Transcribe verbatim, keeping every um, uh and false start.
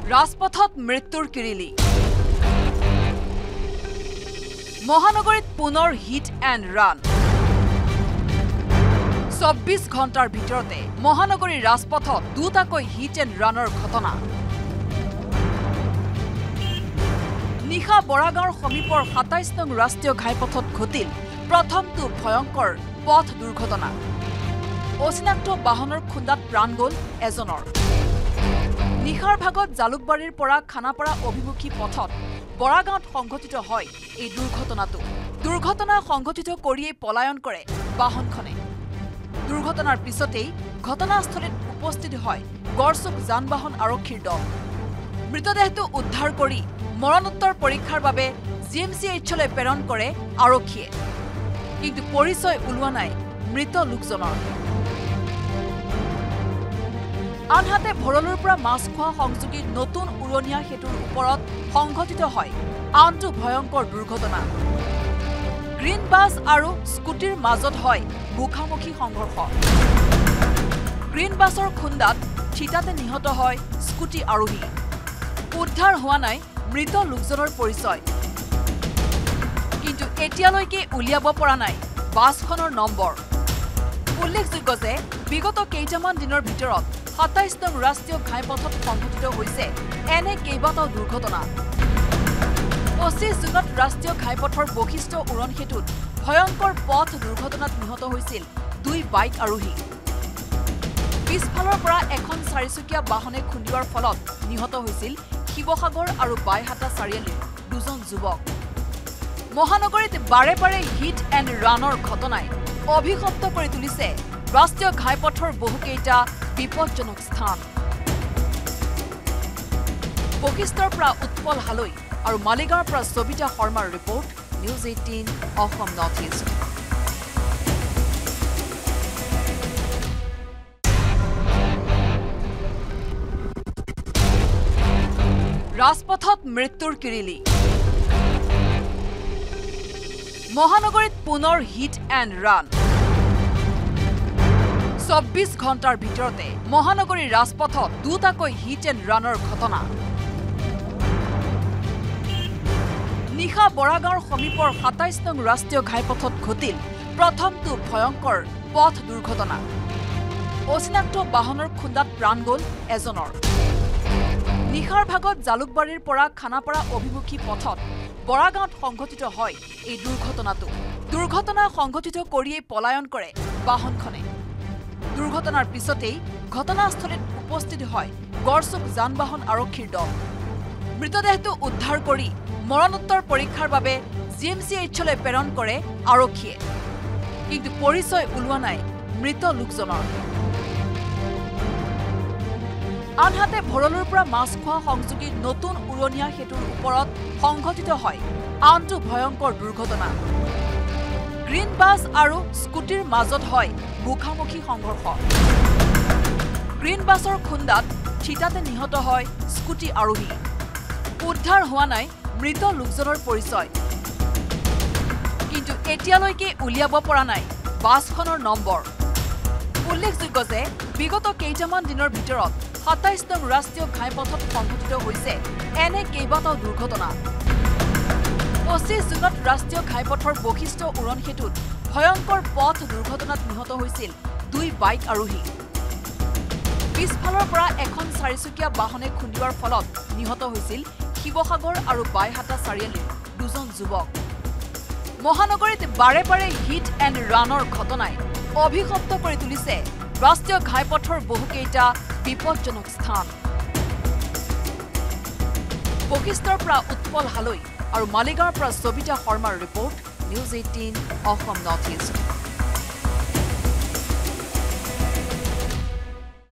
ৰাজপথত মৃত্যুৰ কিৰিলি মহানগৰীত পুনৰ হিট এণ্ড ৰান চৌব্বিছ ঘণ্টাৰ ভিতৰতে মহানগৰীৰ ৰাজপথত দুটাকৈ হিট এণ্ড ৰানৰ ঘটনা নিশা বৰাগাঁৱৰ সমীপৰ সাতাইছ নং ৰাষ্ট্ৰীয় ঘাইপথত ঘটিল প্ৰথমটো ভয়ংকৰ পথ দুৰ্ঘটনা অচিনাক্ত বাহনৰ খুন্দাত প্ৰাণ গ'ল এজনৰ নিশাৰ ভাগত জালুকবাৰীৰ পৰা খানাপাৰা অভিমুখী পথত বৰাগাঁৱত সংঘটিত হয় এই দুৰ্ঘটনাটো দুৰ্ঘটনা সংঘটিত কৰিয়েই পলায়ন কৰে বাহনখনে দুৰ্ঘটনাৰ পিছতেই ঘটনাস্থলীত উপস্থিত হয় গড়চুক যান বাহন আৰক্ষীৰ দল মৃতদেহটো উদ্ধাৰ কৰি মৰণোত্তৰ পৰীক্ষাৰ বাবে জি এম চি এইচলৈ প্ৰেৰণ কৰে আৰক্ষীয়ে কিন্তু পৰিচয় ওলোৱা নাই মৃত লোকজনৰ আনহাতে ভৰলুৰ পৰা মাছখোৱা সংযোগী নতুন উৰণীয়া সেতুৰ ওপৰত সংঘটিত হয় আনটো ভয়ংকৰ দুৰ্ঘটনা গ্ৰীণ বাছ আৰু স্কুটিৰ মাজত হয় মুখামুখি সংঘৰ্ষ গ্ৰীণ বাছৰ খুন্দাত থিতাতে নিহত হয় স্কুটি আৰোহী উদ্ধাৰ হোৱা নাই মৃত লোকজনৰ পৰিচয় কিন্তু এতিয়ালৈকে উলিয়াব পৰা নাই বাছখনৰ নম্বৰ উল্লেখযোগ্য যে বিগত কেইটামান দিনৰ ভিতৰত সাতাইছ নং ৰাষ্ট্ৰীয় ঘাইপথত সংঘটিত হৈছে এনে কেইবাটাও দুৰ্ঘটনা পঁচিছ জুনত ৰাষ্ট্ৰীয় ঘাইপথৰ বৈশিষ্ট্য উৰণ সেতুত ভয়ংকৰ পথ দুৰ্ঘটনাত নিহত হৈছিল দুই বাইক আৰোহী পিছফালৰ পৰা এখন চাৰিচকীয়া বাহনে খুন্দিওৱাৰ ফলত নিহত হৈছিল শিৱসাগৰ আৰু বাইহাটা চাৰিআলিৰ দুজন যুৱক মহানগৰীত বাৰে বাৰে হিট এণ্ড ৰানৰ ঘটনাই অভিশপ্ত কৰি তুলিছে ৰাষ্ট্ৰীয় ঘাইপথৰ বহুকেইটা বিপদজনক স্থান বৈশিষ্ট্যৰ পৰা উৎপল হালৈ আৰু মালিগাঁৱৰ পৰা সবিতা শৰ্মাৰ report news eighteen Assam north east ৰাজপথত মৃত্যুৰ কিৰিলি মহানগৰীত পুনৰ হিট এণ্ড ৰান চৌব্বিছ ঘণ্টাৰ ভিতৰতে মহানগৰীৰ ৰাজপথত দুটাকৈ হিট এণ্ড ৰানৰ ঘটনা নিশা বৰাগাঁৱৰ সমীপৰ সাতাইছ নং ৰাষ্ট্ৰীয় ঘাইপথত ঘটিল প্ৰথমটো ভয়ংকৰ পথ দুৰ্ঘটনা অচিনাক্ত বাহনৰ খুন্দাত প্ৰাণ গ'ল এজনৰ নিশাৰ ভাগত জালুকবাৰীৰ পৰা খানাপাৰা অভিমুখী পথত বৰাগাঁৱত সংঘটিত হয় এই দুৰ্ঘটনাটো দুৰ্ঘটনা সংঘটিত কৰিয়েই পলায়ন কৰে বাহনখনে দুৰ্ঘটনাৰ পিছতেই ঘটনাস্থলীত উপস্থিত হয় গড়চুক যান বাহন আৰক্ষীৰ দল মৃতদেহটো উদ্ধাৰ কৰি মৰণোত্তৰ পৰীক্ষাৰ বাবে জি এম চি এইচলৈ প্ৰেৰণ কৰে আৰক্ষীয়ে কিন্তু পৰিচয় ওলোৱা নাই মৃত লোকজনৰ আনহাতে ভৰলুৰ পৰা মাছখোৱা সংযোগী নতুন উৰণীয়া সেতুৰ ওপৰত সংঘটিত হয় আনটো ভয়ংকৰ দুৰ্ঘটনা গ্ৰীণ বাছ আৰু স্কুটিৰ মাজত হয় মুখামুখি সংঘৰ্ষ গ্ৰীণ বাছৰ খুন্দাত থিতাতে নিহত হয় স্কুটি আৰোহী উদ্ধাৰ হোৱা নাই মৃত লোকজনৰ পৰিচয় কিন্তু এতিয়ালৈকে উলিয়াব পৰা নাই বাছখনৰ নম্বৰ উল্লেখযোগ্য যে বিগত কেইটামান দিনৰ ভিতৰত সাতাইছ নং ৰাষ্ট্ৰীয় ঘাইপথত সংঘটিত হৈছে এনে কেইবাটাও দুৰ্ঘটনা পঁচিছ জুনত ৰাষ্ট্ৰীয় ঘাইপথৰ বৈশিষ্ট্য উৰণ সেতুত ভয়ংকৰ পথ দুৰ্ঘটনাত নিহত হৈছিল দুই বাইক আৰোহী পিছফালৰ পৰা এখন চাৰিচকীয়া বাহনে খুন্দিওৱাৰ ফলত নিহত হৈছিল শিৱসাগৰ আৰু বাইহাটা চাৰিআলিৰ দুজন যুৱক মহানগৰীত বাৰে বাৰে হিট এণ্ড ৰানৰ ঘটনাই অভিশপ্ত কৰি তুলিছে ৰাষ্ট্ৰীয় ঘাইপথৰ বহুকেইটা বিপদজনক স্থান বৈশিষ্ট্যৰ পৰা উৎপল হালৈ আৰু মালিগাঁৱৰ পৰা সবিতা শৰ্মাৰ report news eighteen Assam north east